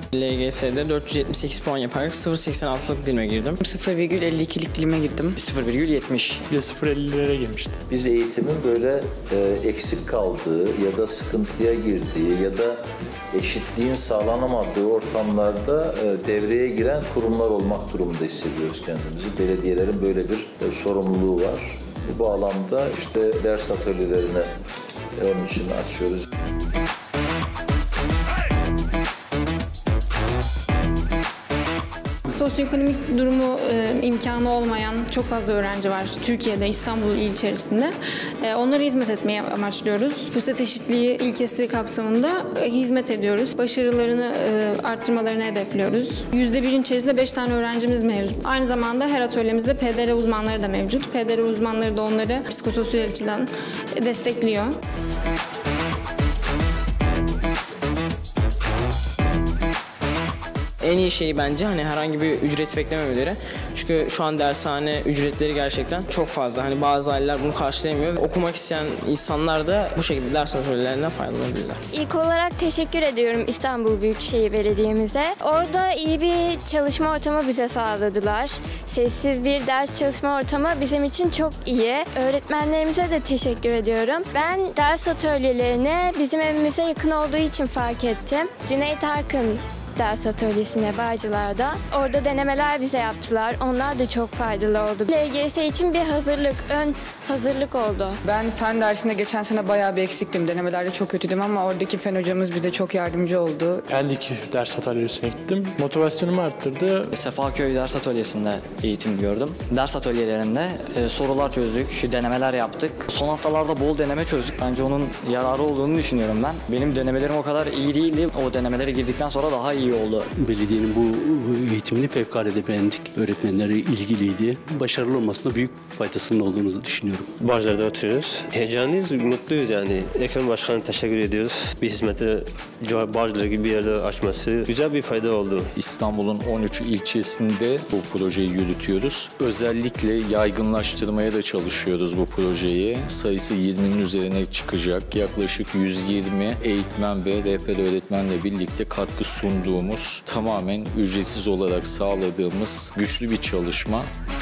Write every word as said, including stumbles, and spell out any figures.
L G S'de dört yüz yetmiş sekiz puan yaparak sıfır virgül seksen altılık dilime girdim. sıfır virgül elli ikilik dilime girdim. sıfır virgül yetmiş. sıfır virgül ellilere girmiştim. Biz eğitimin böyle e, eksik kaldığı ya da sıkıntıya girdiği ya da eşitliğin sağlanamadığı ortamlarda e, devreye giren kurumlar olmak durumunda hissediyoruz kendimizi. Belediyelerin böyle bir e, sorumluluğu var. E, bu alanda işte ders atölyelerini e, onun için açıyoruz. Sosyoekonomik durumu, e, imkanı olmayan çok fazla öğrenci var Türkiye'de, İstanbul il içerisinde. E, onlara hizmet etmeyi amaçlıyoruz. Fırsat eşitliği ilkesi kapsamında e, hizmet ediyoruz. Başarılarını e, arttırmalarını hedefliyoruz. yüzde birin içerisinde beş tane öğrencimiz mevcut. Aynı zamanda her atölyemizde P D R uzmanları da mevcut. P D R uzmanları da onları psikososyal açıdan destekliyor. En iyi şey bence hani herhangi bir ücret beklememeleri. Çünkü şu an dershane ücretleri gerçekten çok fazla. Hani bazı aileler bunu karşılayamıyor. Okumak isteyen insanlar da bu şekilde ders atölyelerinden faydalanabilirler. İlk olarak teşekkür ediyorum İstanbul Büyükşehir Belediye'mize. Orada iyi bir çalışma ortamı bize sağladılar. Sessiz bir ders çalışma ortamı bizim için çok iyi. Öğretmenlerimize de teşekkür ediyorum. Ben ders atölyelerini bizim evimize yakın olduğu için fark ettim. Cüneyt Arkın ders atölyesine Bağcılar'da. Orada denemeler bize yaptılar. Onlar da çok faydalı oldu. L G S için bir hazırlık, ön hazırlık oldu. Ben fen dersinde geçen sene bayağı bir eksiktim. Denemelerde çok kötüydüm ama oradaki fen hocamız bize çok yardımcı oldu. Pendik ders atölyesine gittim. Motivasyonumu arttırdı. Sefaköy ders atölyesinde eğitim gördüm. Ders atölyelerinde e, sorular çözdük, denemeler yaptık. Son haftalarda bol deneme çözdük. Bence onun yararı olduğunu düşünüyorum ben. Benim denemelerim o kadar iyi değildi. O denemelere girdikten sonra daha iyi oldu. Belediyenin bu eğitimini fevkalade beğendik. Öğretmenleri ilgiliydi. Başarılı olmasına büyük faydasının olduğunu düşünüyorum. Bağcılar'da oturuyoruz. Heyecanlıyız, mutluyuz yani. Ekrem Başkan'a teşekkür ediyoruz. Bir hizmeti Bağcılar gibi bir yerde açması güzel bir fayda oldu. İstanbul'un on üç ilçesinde bu projeyi yürütüyoruz. Özellikle yaygınlaştırmaya da çalışıyoruz bu projeyi. Sayısı yirminin üzerine çıkacak. Yaklaşık yüz yirmi eğitmen ve rehber öğretmenle birlikte katkı sunduğumuz, tamamen ücretsiz olarak sağladığımız güçlü bir çalışma.